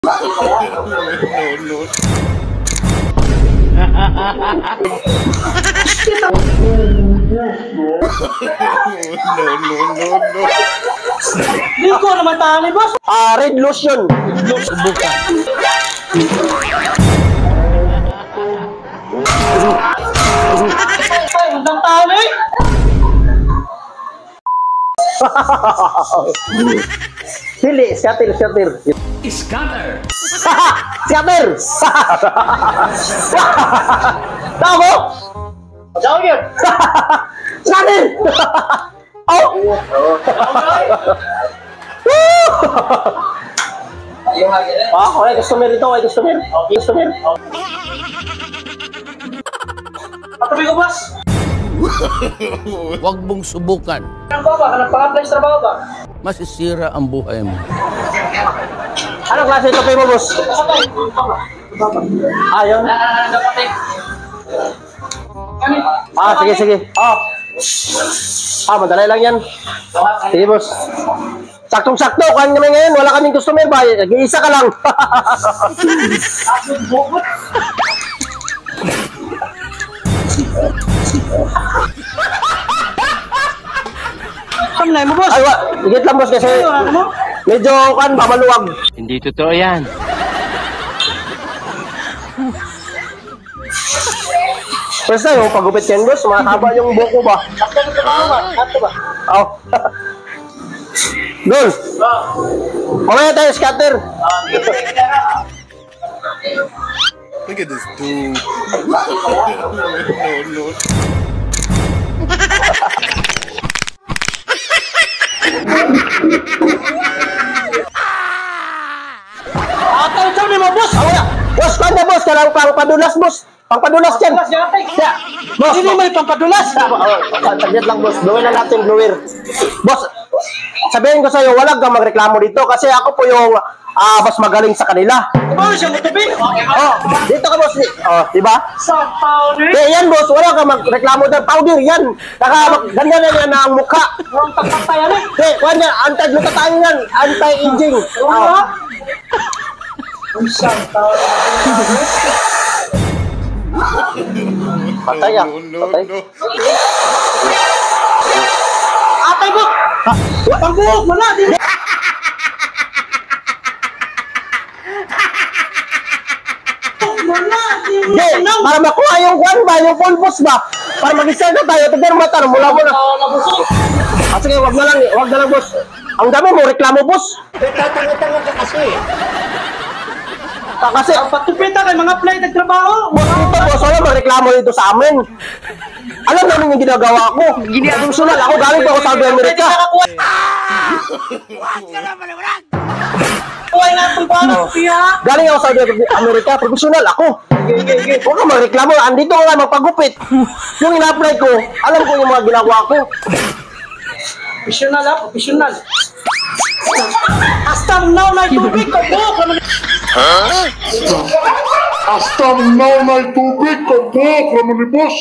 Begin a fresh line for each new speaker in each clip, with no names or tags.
No. No.
Lingko naman tayo ni boss.
Red lotion.
Subukan. Ay, undang tayo eh.
Hili, scatter.
Scanner.
Scatter. Tama?
Tao yun.
Scatter. Oh. Ay, customer ito, customer.
Patuloy ko boss.
Huwag mong subukan.
Ano ba? Nagpang-apply sa trabaho ba?
Masisira ang buhay mo.
Anong klase ito mo, boss? Ayun. Sige. Madali lang yan. Sige, boss. Saktong-sakto. Kuhan kami ngayon. Wala kaming customer ba? Nag-iisa ka lang.
Kamlay mo boss.
Ay, higit lang, boss, kasi medyo kan ba maluwag.
Hindi totoo yan.
First time, yung pagupit yan, boss. Makakaba yung buhok ko ba?
Ato ba?
Oo. Dol! Mamaya tayo, scatter.
Look at this dude. No.
Ito ni mo, boss! Boss, kanya, boss! Kailangan pang padulas, boss! Pangpadulas yan! Boss!
Hindi may pampadulas!
Saglit lang, boss. Gawin na natin blower. Boss, sabihin ko sa'yo, walang kang magreklamo dito kasi ako po yung mas magaling sa kanila.
Paano siya mutubig?
Oh, dito ka, boss. Oh, diba?
Sa powder?
Yan, boss. Wala kang magreklamo doon. Powder, yan. Ganda na yan ang mukha.
Huwag takpatay yan eh.
Kaya, anti-luta tayo yan. Anti-aging.
Isang taon.
Patay ah. Patay.
Atay ko! Pagbuhok mo na!
Hindi, para makuha yung kwan ba, yung pulpos ba? Para mag-isa na tayo, tignan mo mata, mula mo na. Sige, wag na lang, boss. Ang dami mo, reklamo, boss.
Tatanga-tanga ka kasi.
Kasi,
Ang patupita kay mga apply nagtrabaho.
boss dito, boss, wala magreklamo dito sa amin. Alam namin yung ginagawa ko. Professional ako, galing pa ako sa Amerika.
Huwag na itong paano, piya.
Galing ako sa Amerika, professional ako. Huwag ka magreklamo, andito ko nga magpagupit. Yung ina-apply ko, alam ko yung mga ginagawa ko.
Professional ha, professional. Hasta now na itubig ko po.
Hasta now na itubig ko po, naman ni boss.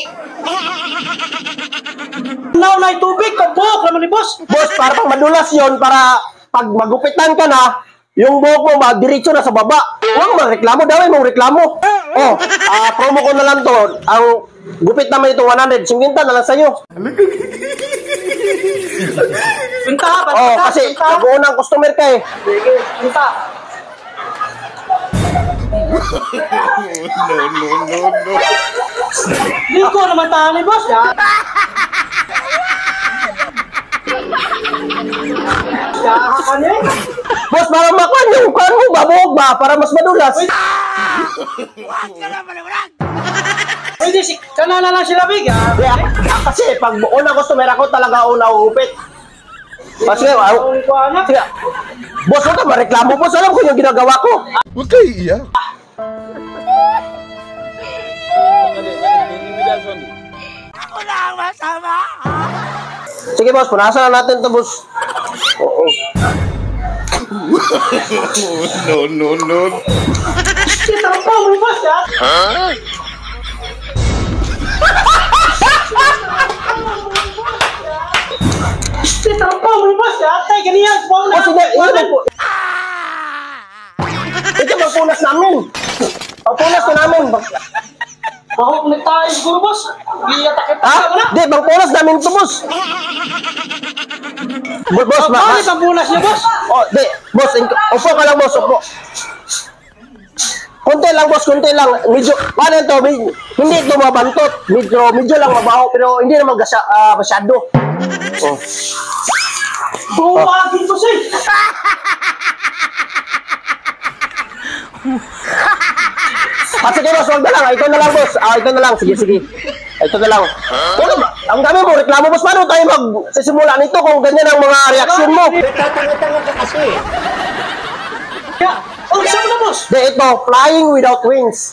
Now na itubig ko po, naman ni boss.
Boss, para pang madulas yon, para pag magupitan ka na, yung buhok mo diretso na sa baba. Huwag magreklamo, daway mong reklamo. Oh, promo ko na lang to. Ang gupit naman ito 100, 50 na lang sa'yo.
Punta ha,
Oh, kasi nag-uunang customer ka eh.
Sige, punta.
No.
Lingko naman tayo ni boss.
Boss, para makuha yung kuhan mo ba, buhok ba, para mas madulas.
Pwede si kanana lang sila big ha.
Kasi pag unang customer ako talaga una ugupit. Kasi, sige, boss, huwag ka mareklamo, boss. Alam ko yung ginagawa ko.
Huwag kayo iiyak.
Sige, boss, punasan na natin ito, boss. Oo.
No.
Kita pa mo boss ha. Kita pa mo boss ha. Tay ganyan po na.
Sige, ito po. Ito punas namin. Ang punas na namin.
Bakit nagtayo siguro, boss? Iyatakit
Ha?
ka na.
Di, bang punas namin ito, boss. Boss,
Bakit ang punas niya, boss?
Oh, di, boss, upo ka lang, boss, upo. Kunti lang, boss, kunti lang. Medyo, paano ito, hindi ito mabantot. Medyo lang mabaho, pero hindi naman masyado. Oh.
Bumagin, boss eh.
At sige, boss, wag na lang. Ito na lang, boss. Ito na lang. Sige. Ito na lang. Ano ba? Ang dami mo, reklamo, boss. Paano tayo magsisimula nito kung ganyan ang mga reaksyon mo?
Tatanga-tanga ka kasi. Kaya, saan mo na, boss?
De, ito, flying without wings.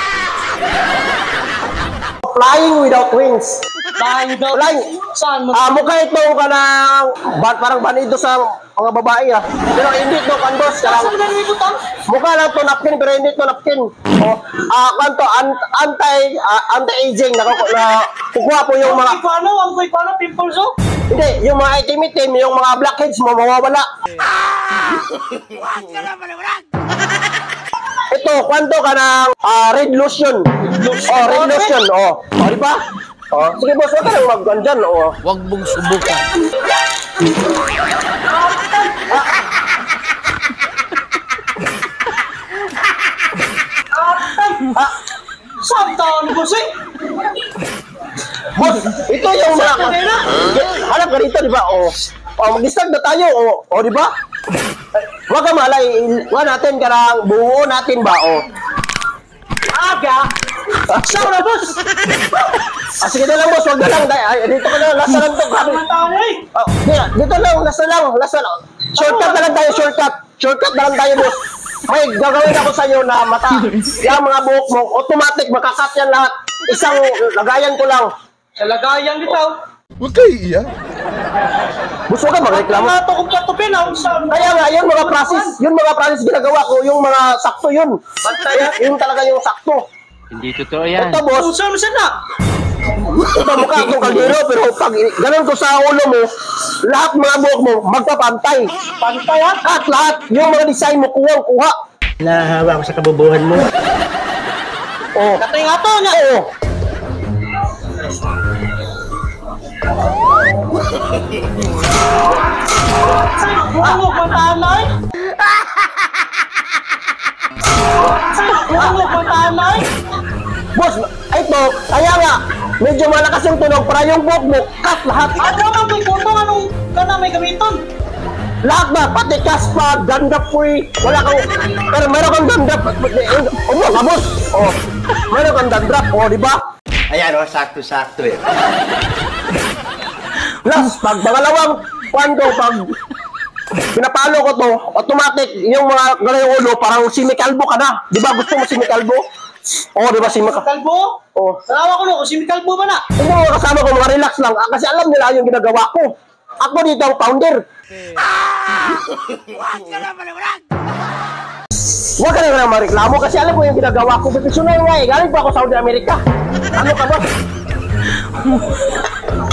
Flying without wings.
Flying daw.
Flying.
Saan mo?
Mukha ito ka ng parang banido sa mga babae, Pero hindi ito, boss.
Saan mo na nilikutan?
Mukha lang ito napkin, pero hindi ito napkin. Kanto, anti-aging. Kukuha po yung mga...
Ang paano, pimples, oh?
Hindi, yung mga itim-itim, yung mga blackheads mo, mawawala. Ito, kwanto ka ng red lotion. Red lotion, di ba? Sige, boss, huwag ka lang mag-gandyan,
Huwag mong subukan.
Saan taon, boss eh?
Boss, ito yung mga... Hanap ka rito, di ba? Mag-start na tayo, di ba? Huwag ka malay, huwag natin ka lang, buo natin ba,
Aga! Saan na, boss?
Sige na lang, boss, huwag na lang. Dito ka na, last na lang to.
Ang taon eh.
Dito lang, last na lang. Shortcut na lang tayo, shortcut na lang tayo, boss. May gagawin ako sa iyo na mata. Yung mga buhok mo, automatic, makakat yan lahat. Isang lagayan ko lang.
Sa lagayan dito.
Huwag kayo iiyak.
Gusto ka magreklamo?
Mga tukong patupin, saan?
Kaya nga, yun mga process ginagawa ko, yung mga sakto yun. Yun talaga yung sakto.
Hindi totoo yan.
Ito, boss,
Saan mo na?
ito mukha akong kaldero, pero pag ganun ko sa ulo mo, lahat mga buhok mo, magpapantay.
Pantay, ha?
At lahat, yung mga design mo, kuha.
Nahawa ko sa kabubuhan mo.
Katay nga to,
Buhangok matanay? Buhangok matanay?
Boss, ito, kaya nga, medyo malakas yung tunog para yung buhok mo, cut lahat.
Ano naman may kutong anong ka na may gamiton?
Lahat ba, pati kaspa, dandruff free, wala kang, pero meron kang dandruff, boss, meron kang dandruff, di ba?
Ayan, sakto-sakto eh.
Plus, pag pangalawang pag pinapalo ko to, automatic, yung mga ganayong ulo, parang simikalbo ka na. Di ba gusto mo simikalbo? Di ba simikalbo?
Kalbo? Salawa ko no, kung si Kalbo ba na?
Hindi mo kasama ko, mga relax lang. Kasi alam nila yung ginagawa ko. Ako dito ang founder. Huwag ka na mareklamo kasi alam ko yung ginagawa ko. Professional nga eh. Galing pa ako sa Saudi America. Ano ka ba?